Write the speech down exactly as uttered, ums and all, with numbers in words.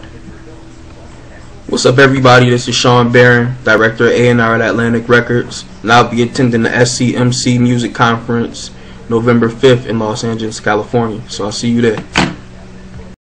What's up, everybody? This is Shawn Barron, Director of A and R at Atlantic Records, and I'll be attending the S C M C Music Conference November fifth in Los Angeles, California. So I'll see you there.